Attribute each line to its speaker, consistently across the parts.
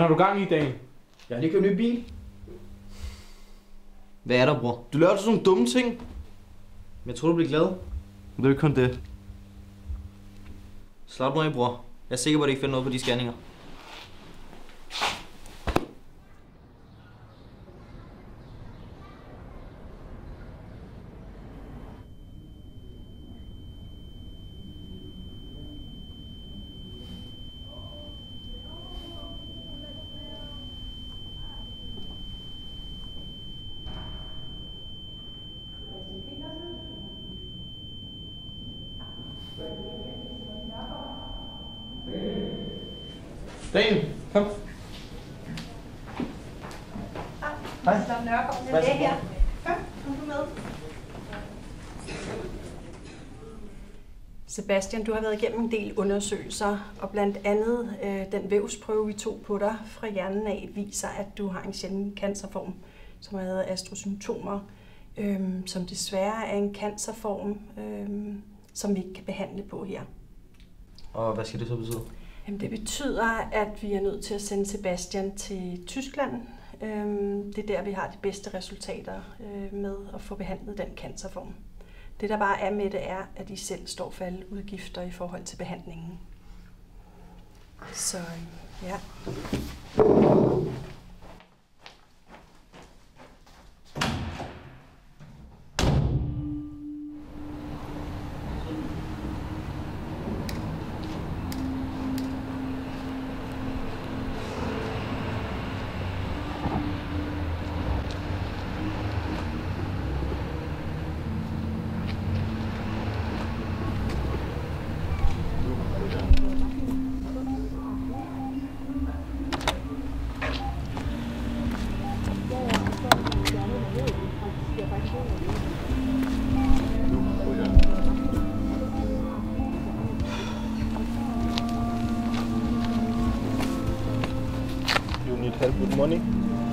Speaker 1: du gang i, Dan?
Speaker 2: Jeg har lige købt en ny bil. Hvad er der, bror? Du laver altid sådan nogle dumme ting. Men jeg tror, du bliver glad. Men det er jo ikke kun det. Slap nu af, bror. Jeg er sikker på, at det ikke finder noget på de scanninger.
Speaker 1: Dan, kom.
Speaker 3: Hej. Nørgaard, jeg er her. Kom du med. Sebastian, du har været igennem en del undersøgelser, og blandt andet den vævsprøve, vi tog på dig fra hjernen af, viser, at du har en sjælden cancerform, som hedder astrocytomer, som desværre er en cancerform, som vi ikke kan behandle på her.
Speaker 2: Og hvad skal det så betyde?
Speaker 3: Jamen, det betyder, at vi er nødt til at sende Sebastian til Tyskland. Det er der, vi har de bedste resultater med at få behandlet den cancerform. Det, der bare er med det, er, at I selv står for alle udgifter i forhold til behandlingen. Så ja.
Speaker 4: Help with money?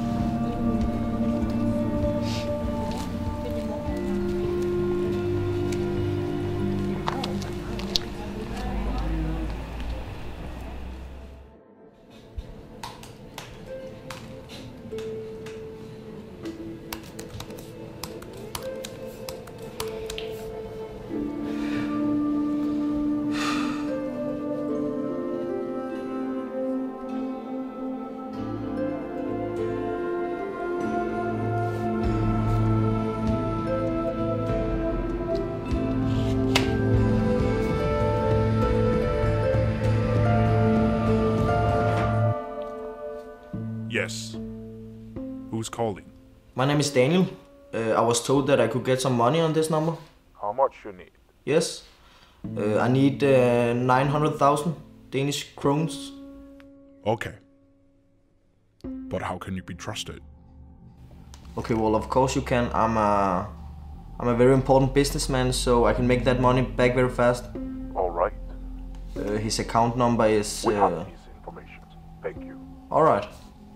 Speaker 5: Yes. Who's calling?
Speaker 2: My name is Daniel. I was told that I could get some money on this number.
Speaker 5: How much you need?
Speaker 2: Yes. I need 900,000 Danish krones.
Speaker 5: Okay. But how can you be trusted?
Speaker 2: Okay, well, of course you can. I'm a very important businessman, so I can make that money back very fast.
Speaker 5: All right.
Speaker 2: His account number is...
Speaker 5: We have these information. Thank you.
Speaker 2: All right.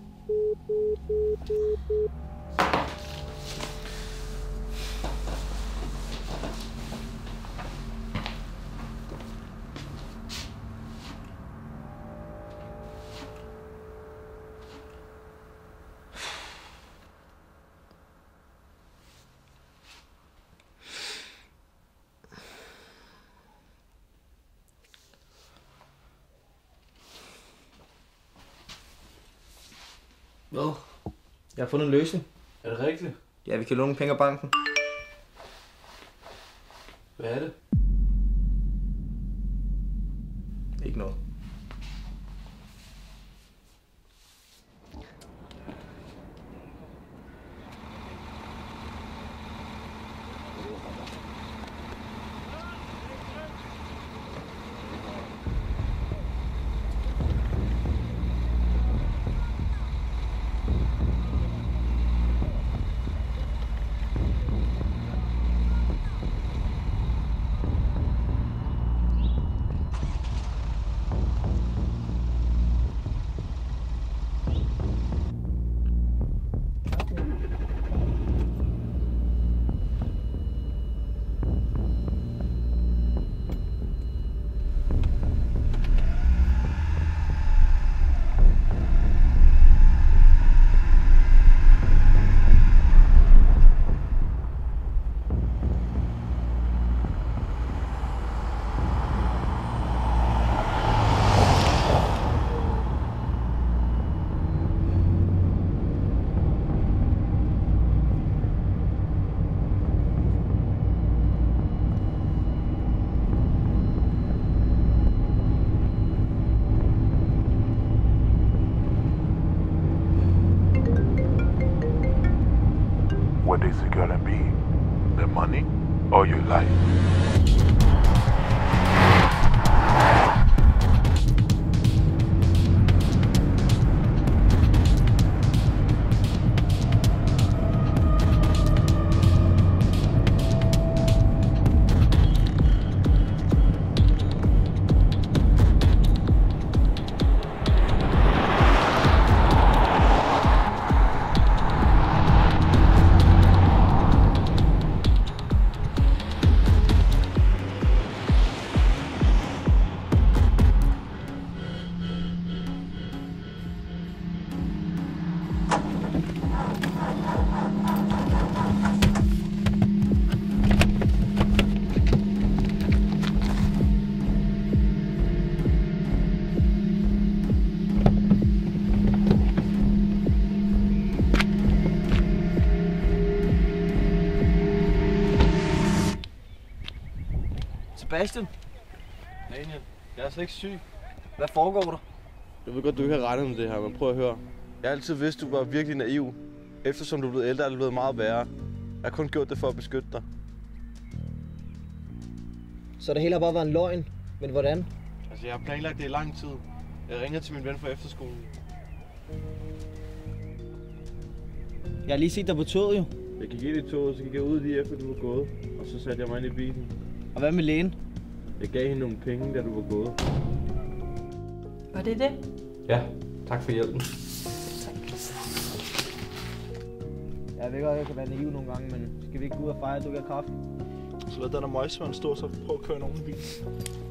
Speaker 2: Hvad? Jeg har fundet en løsning.
Speaker 1: Er det rigtigt?
Speaker 2: Ja, vi kan låne penge af banken.
Speaker 1: Hvad er det?
Speaker 2: Ikke noget.
Speaker 5: what is it gonna be? The money or your life?
Speaker 2: Sebastian,
Speaker 1: Daniel, jeg er slet ikke syg.
Speaker 2: hvad foregår der?
Speaker 4: Jeg ved godt, du ikke har regnet med det her, men prøv at høre. Jeg har altid vidst, du var virkelig naiv. Eftersom du er blevet ældre, er det blevet meget værre. Jeg har kun gjort det for at beskytte dig.
Speaker 2: Så det hele har bare været en løgn, men hvordan?
Speaker 4: Altså, jeg har planlagt det i lang tid. Jeg ringede til min ven fra efterskolen.
Speaker 2: Jeg har lige set dig på toget jo.
Speaker 4: Jeg gik ind i toget, så gik jeg ud lige efter, du var gået. Og så satte jeg mig ind i bilen.
Speaker 2: Og hvad med lægen?
Speaker 4: Jeg gav hende nogle penge, da du var gået.
Speaker 3: Var det det?
Speaker 1: Ja, tak for hjælpen.
Speaker 2: Jeg ved godt, at jeg kan være naiv nogle gange, men skal vi ikke gå ud og fejre, at du ikke har kraft?
Speaker 4: Så lad den der møgsvand stå, så prøv at køre nogen i bilen.